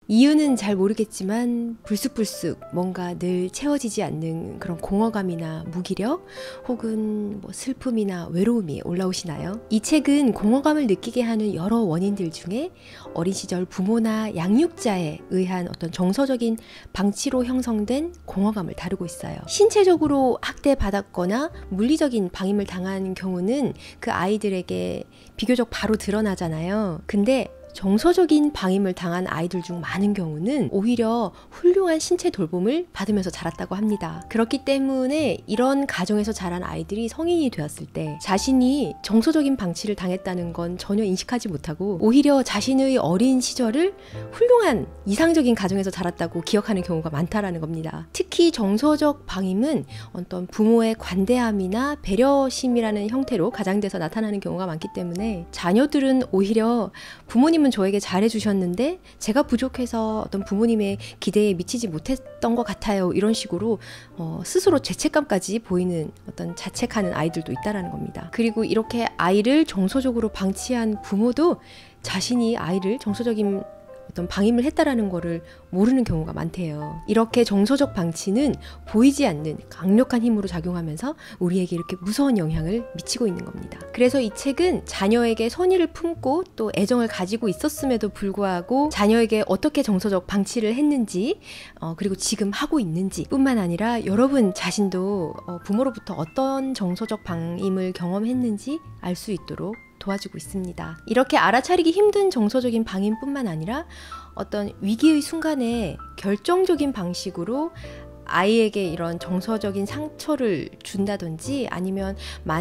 이유는 잘 모르겠지만 불쑥불쑥 뭔가 늘 채워지지 않는 그런 공허감이나 무기력 혹은 뭐 슬픔이나 외로움이 올라오시나요? 이 책은 공허감을 느끼게 하는 여러 원인들 중에 어린 시절 부모나 양육자에 의한 어떤 정서적인 방치로 형성된 공허감을 다루고 있어요. 신체적으로 학대받았거나 물리적인 방임을 당한 경우는 그 아이들에게 비교적 바로 드러나잖아요. 근데 정서적인 방임을 당한 아이들 중 많은 경우는 오히려 훌륭한 신체 돌봄을 받으면서 자랐다고 합니다. 그렇기 때문에 이런 가정에서 자란 아이들이 성인이 되었을 때 자신이 정서적인 방치를 당했다는 건 전혀 인식하지 못하고 오히려 자신의 어린 시절을 훌륭한 이상적인 가정에서 자랐다고 기억하는 경우가 많다라는 겁니다. 특히 정서적 방임은 어떤 부모의 관대함이나 배려심이라는 형태로 가장돼서 나타나는 경우가 많기 때문에 자녀들은 오히려 부모님은 저에게 잘해주셨는데 제가 부족해서 어떤 부모님의 기대에 미치지 못했던 것 같아요. 이런 식으로 스스로 죄책감까지 보이는 어떤 자책하는 아이들도 있다는 겁니다. 그리고 이렇게 아이를 정서적으로 방치한 부모도 자신이 아이를 정서적인 어떤 방임을 했다라는 거를 모르는 경우가 많대요. 이렇게 정서적 방치는 보이지 않는 강력한 힘으로 작용하면서 우리에게 이렇게 무서운 영향을 미치고 있는 겁니다. 그래서 이 책은 자녀에게 선의를 품고 또 애정을 가지고 있었음에도 불구하고 자녀에게 어떻게 정서적 방치를 했는지 그리고 지금 하고 있는지 뿐만 아니라 여러분 자신도 부모로부터 어떤 정서적 방임을 경험했는지 알 수 있도록 도와주고 있습니다. 이렇게 알아차리기 힘든 정서적인 방임뿐만 아니라 어떤 위기의 순간에 결정적인 방식으로 아이에게 이런 정서적인 상처를 준다든지 아니면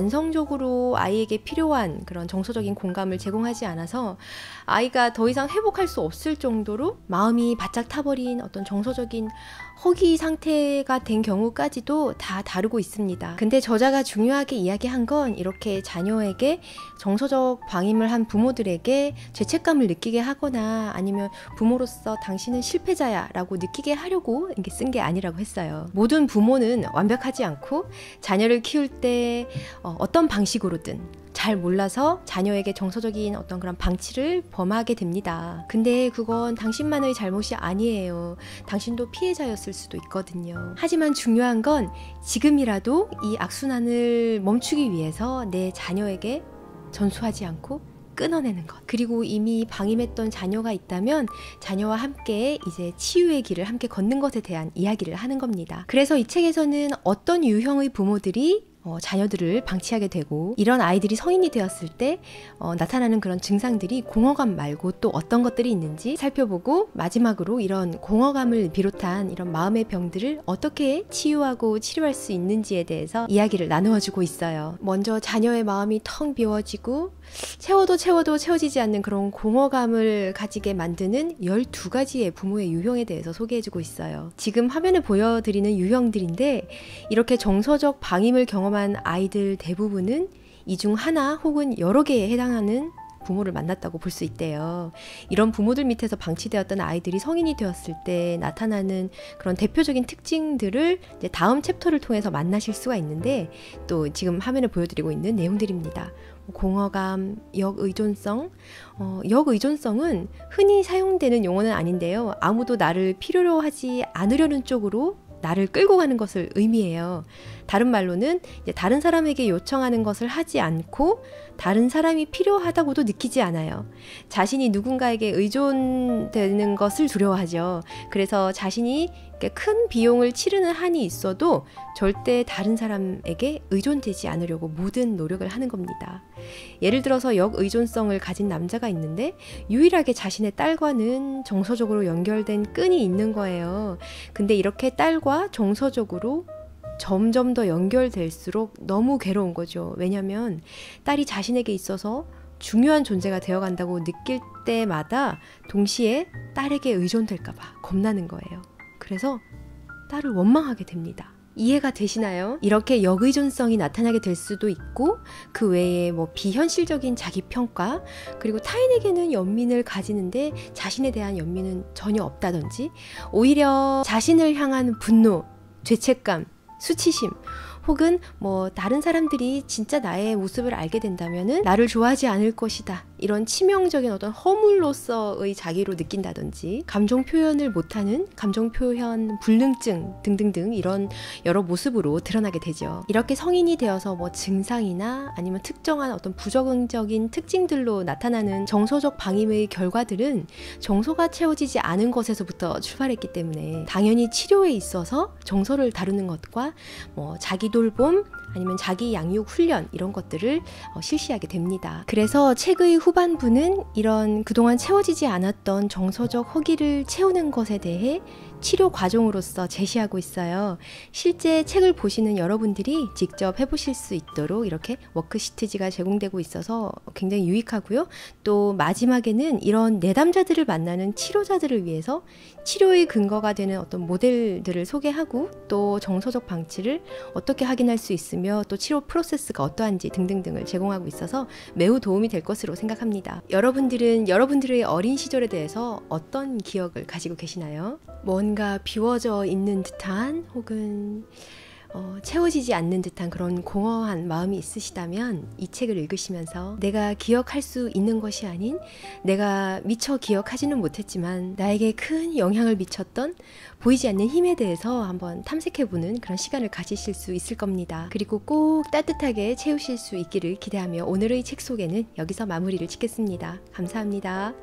만성적으로 아이에게 필요한 그런 정서적인 공감을 제공하지 않아서 아이가 더 이상 회복할 수 없을 정도로 마음이 바짝 타버린 어떤 정서적인 허기 상태가 된 경우까지도 다 다루고 있습니다. 근데 저자가 중요하게 이야기한 건 이렇게 자녀에게 정서적 방임을 한 부모들에게 죄책감을 느끼게 하거나 아니면 부모로서 당신은 실패자야 라고 느끼게 하려고 이게 쓴 게 아니라고 했어요. 모든 부모는 완벽하지 않고 자녀를 키울 때 어떤 방식으로든 잘 몰라서 자녀에게 정서적인 어떤 그런 방치를 범하게 됩니다. 근데 그건 당신만의 잘못이 아니에요. 당신도 피해자였을 수도 있거든요. 하지만 중요한 건 지금이라도 이 악순환을 멈추기 위해서 내 자녀에게 전수하지 않고 끊어내는 것. 그리고 이미 방임했던 자녀가 있다면 자녀와 함께 이제 치유의 길을 함께 걷는 것에 대한 이야기를 하는 겁니다. 그래서 이 책에서는 어떤 유형의 부모들이 자녀들을 방치하게 되고 이런 아이들이 성인이 되었을 때 나타나는 그런 증상들이 공허감 말고 또 어떤 것들이 있는지 살펴보고 마지막으로 이런 공허감을 비롯한 이런 마음의 병들을 어떻게 치유하고 치료할 수 있는지에 대해서 이야기를 나누어주고 있어요. 먼저 자녀의 마음이 텅 비워지고 채워도 채워지지 않는 그런 공허감을 가지게 만드는 12가지의 부모의 유형에 대해서 소개해주고 있어요. 지금 화면에 보여드리는 유형들인데 이렇게 정서적 방임을 경험한 아이들 대부분은 이 중 하나 혹은 여러 개에 해당하는 부모를 만났다고 볼 수 있대요. 이런 부모들 밑에서 방치되었던 아이들이 성인이 되었을 때 나타나는 그런 대표적인 특징들을 이제 다음 챕터를 통해서 만나실 수가 있는데 또 지금 화면에 보여드리고 있는 내용들입니다. 공허감, 역의존성. 역의존성은 흔히 사용되는 용어는 아닌데요. 아무도 나를 필요로 하지 않으려는 쪽으로 나를 끌고 가는 것을 의미해요. 다른 말로는 이제 다른 사람에게 요청하는 것을 하지 않고 다른 사람이 필요하다고도 느끼지 않아요. 자신이 누군가에게 의존되는 것을 두려워하죠. 그래서 자신이 큰 비용을 치르는 한이 있어도 절대 다른 사람에게 의존되지 않으려고 모든 노력을 하는 겁니다. 예를 들어서 역의존성을 가진 남자가 있는데 유일하게 자신의 딸과는 정서적으로 연결된 끈이 있는 거예요. 근데 이렇게 딸과 정서적으로 점점 더 연결될수록 너무 괴로운 거죠. 왜냐면 딸이 자신에게 있어서 중요한 존재가 되어간다고 느낄 때마다 동시에 딸에게 의존될까봐 겁나는 거예요. 그래서 딸을 원망하게 됩니다. 이해가 되시나요? 이렇게 역의존성이 나타나게 될 수도 있고 그 외에 뭐 비현실적인 자기평가 그리고 타인에게는 연민을 가지는데 자신에 대한 연민은 전혀 없다든지 오히려 자신을 향한 분노, 죄책감, 수치심 혹은 뭐 다른 사람들이 진짜 나의 모습을 알게 된다면은 나를 좋아하지 않을 것이다 이런 치명적인 어떤 허물로서의 자기로 느낀다든지 감정 표현을 못하는 감정 표현 불능증 등등등 이런 여러 모습으로 드러나게 되죠. 이렇게 성인이 되어서 뭐 증상이나 아니면 특정한 어떤 부정적인 특징들로 나타나는 정서적 방임의 결과들은 정서가 채워지지 않은 것에서부터 출발했기 때문에 당연히 치료에 있어서 정서를 다루는 것과 뭐 자기 돌봄 아니면 자기 양육 훈련 이런 것들을 실시하게 됩니다. 그래서 책의 후반부는 이런 그동안 채워지지 않았던 정서적 허기를 채우는 것에 대해 치료 과정으로서 제시하고 있어요. 실제 책을 보시는 여러분들이 직접 해보실 수 있도록 이렇게 워크시트지가 제공되고 있어서 굉장히 유익하고요. 또 마지막에는 이런 내담자들을 만나는 치료자들을 위해서 치료의 근거가 되는 어떤 모델들을 소개하고 또 정서적 방치를 어떻게 확인할 수 있으며 또 치료 프로세스가 어떠한지 등등등을 제공하고 있어서 매우 도움이 될 것으로 생각합니다. 여러분들은 여러분들의 어린 시절에 대해서 어떤 기억을 가지고 계시나요? 뭔가 비워져 있는 듯한 혹은 채워지지 않는 듯한 그런 공허한 마음이 있으시다면 이 책을 읽으시면서 내가 기억할 수 있는 것이 아닌 내가 미처 기억하지는 못했지만 나에게 큰 영향을 미쳤던 보이지 않는 힘에 대해서 한번 탐색해보는 그런 시간을 가지실 수 있을 겁니다. 그리고 꼭 따뜻하게 채우실 수 있기를 기대하며 오늘의 책 소개는 여기서 마무리를 짓겠습니다. 감사합니다.